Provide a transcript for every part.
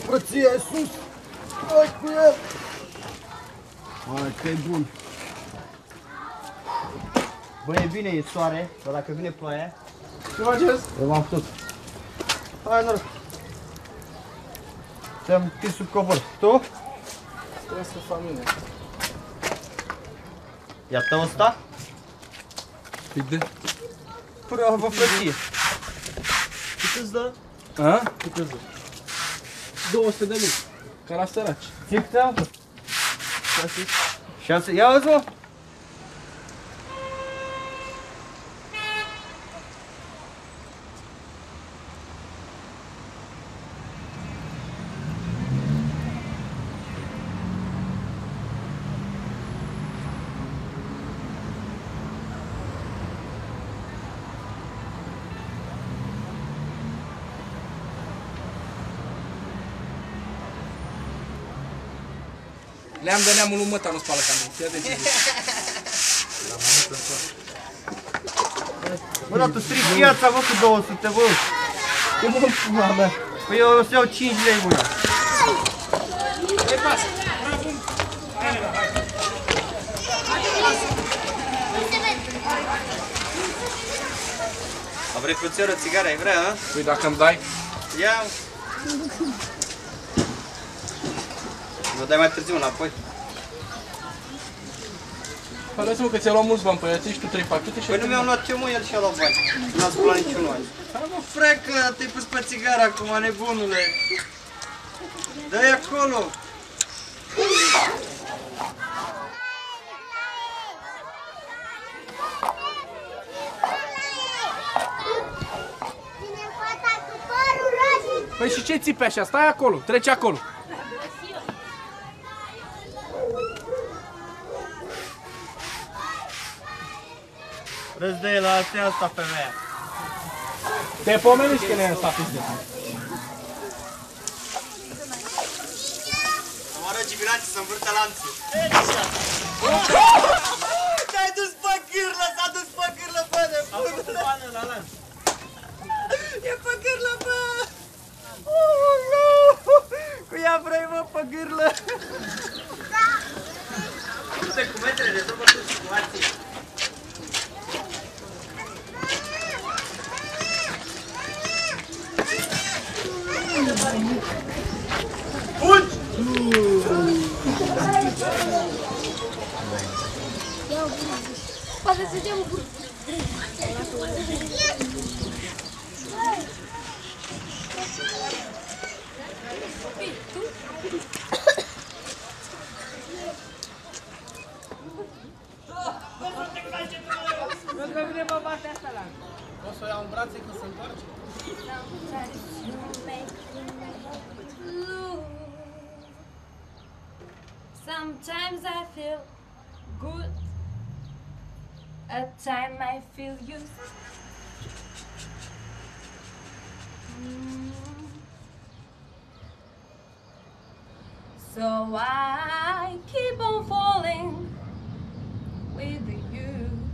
frăția e sus! Hai cu el! Hai că e bun! Bă, e bine, e soare, dar dacă vine ploaia... Ce faceți? Eu m-am putut. Hai, noroc! Ți-am întins sub covor. Tu? Trebuie să fac mine. Iată ăsta? Uite. Bravo, frăție! Cât îți dă? A? Cât îți dă? 200 de lei. Ca la săraci. Ce câte am? 6. Ia uzi, mă! Le-am de neamul lui Măta, nu spală ca mine. Fii atent. Bă, dar tu strici viața, bă, cu 200, bă! Cum mă pula mea? Păi eu o să iau 5 lei, bă! Ei, pasă! A vrei frățioră, țigară, ai vrea, a? Păi dacă îmi dai? Ia! Vă dai mai târziu înapoi. Păi că ți-a luat mulți bani pe ea, ți tu 3 pachete și... Păi nu mi-am luat eu, mă, el și-a luat bani. N-a spălat niciunul azi. Hai, mă, frecă, te-ai pus pe țigară acum, nebunule. Dă-i acolo. Păi și ce țipi așa? Stai acolo, trece acolo. Râzi de el, asta e asta, femeia. Te pomeniți că ne-ai lăsat pizde. Am arăt gibilanții să învârtă lanțul. Te-ai dus pe gârlă, s-a dus pe gârlă, bă, de bună. Am făcut bană la lanț. E pe gârlă, bă. Cu ea vrei, mă, pe gârlă. Du-te cu metrele, rezolvă tu situații. Fugi! Poate să dea un bun. O să o iau în brațe când se întoarce? Sometimes I feel good, at times I feel used. So I keep on falling with you.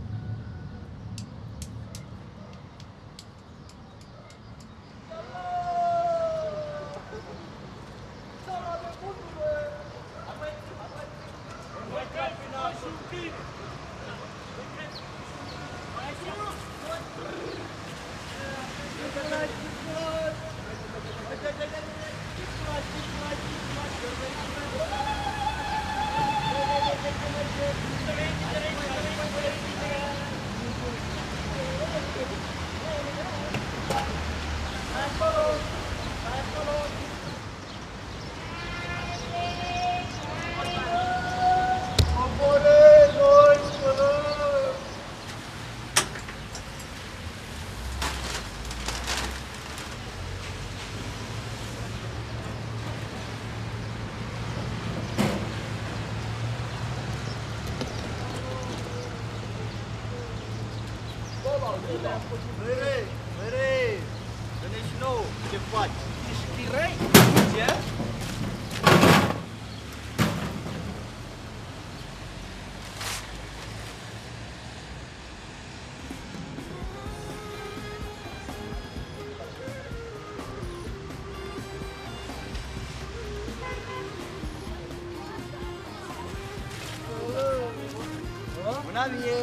Mărei, vine și nou, ce faci? Ești chirei? Ce? Da, mie.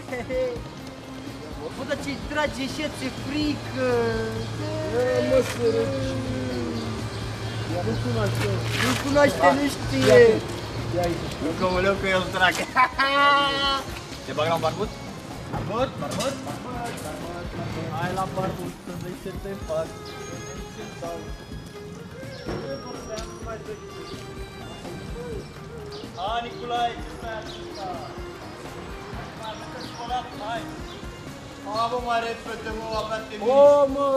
Bă, dar ce-i trage și ți-e frică? Mă, sărăci. Nu cunoaște. Nu cunoaște, nu știe. Ia aici. Nu cămăleu că el drag. Te bag la un barbut? Barbut. Hai la barbut să vezi ce te fac. Hai, Nicolae, ce stai așa? Hai, să-ți spălat, hai! Ha, bă, mai repede, mă, abia-te mici. O, mă!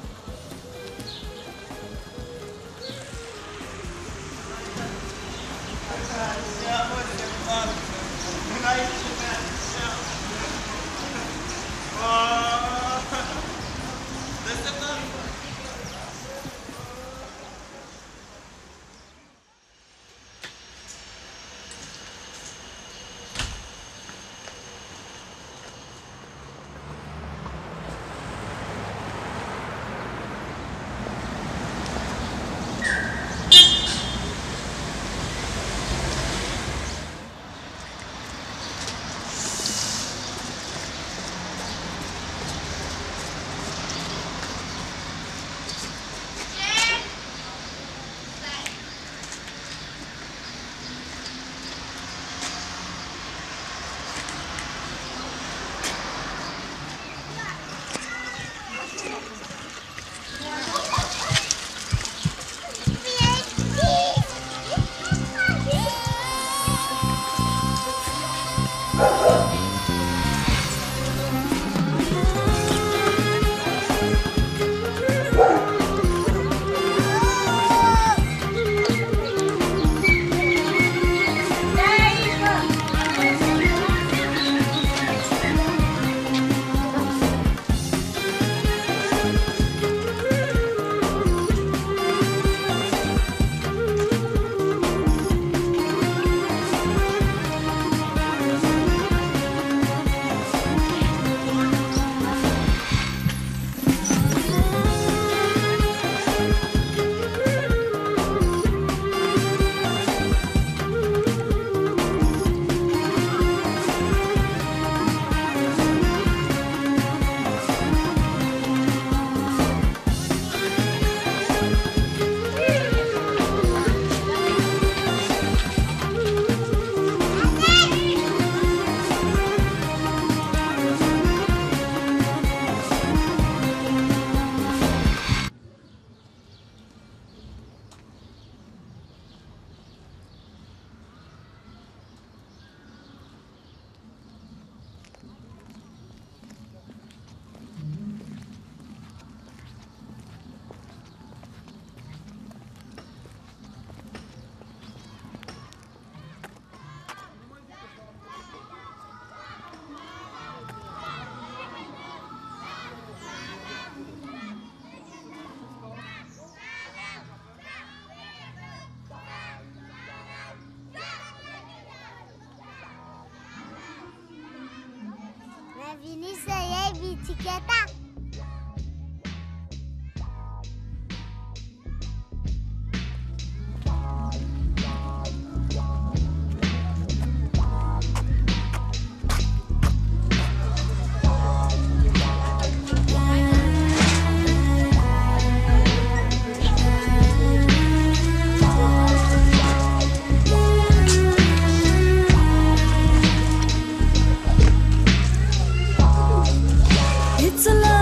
Așa, mă, ce fac? Înainte mea, așa. Desemnăm! Vini să iei bicicleta? It's a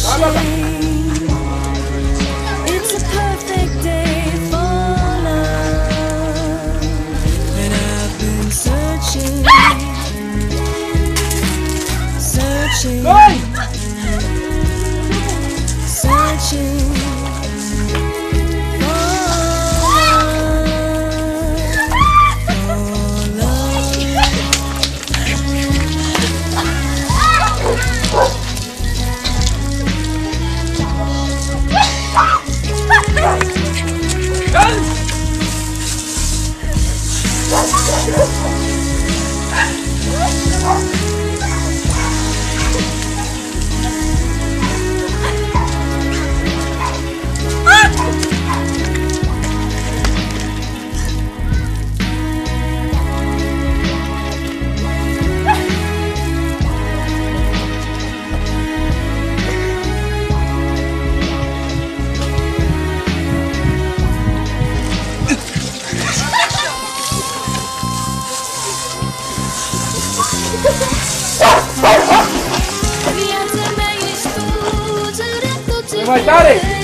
It's a perfect day for love, and I've been searching. Mai tare!